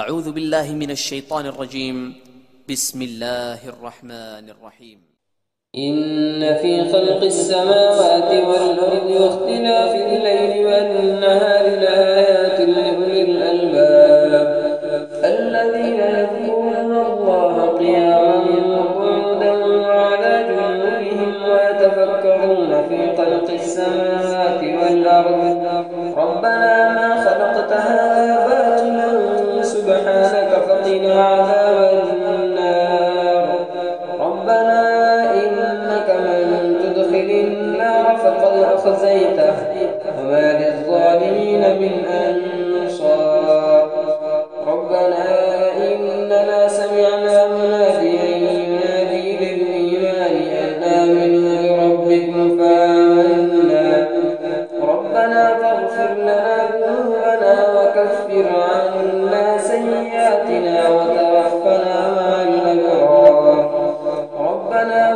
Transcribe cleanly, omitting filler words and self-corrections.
أعوذ بالله من الشيطان الرجيم. بسم الله الرحمن الرحيم. إن في خلق السماوات والأرض واختلاف الليل والنهار لآيات لأولي الألباب الذين يذكرون الله قياما وقعودا وعلى جنوبهم ويتفكرون في خلق السماوات والأرض ربنا ما خلقت هذا باطلا سبحانك فقنا عذاب النار ربنا إنك من تدخل النار فقد أخزيته وما للظالمين من أنصار ربنا إننا سمعنا مناديا ينادي للإيمان أن آمنوا بربكم فآمنا ربنا فاغفر لنا ذنوبنا وكفر عنا سيئاتنا وتوفنا مع الأبرار ربنا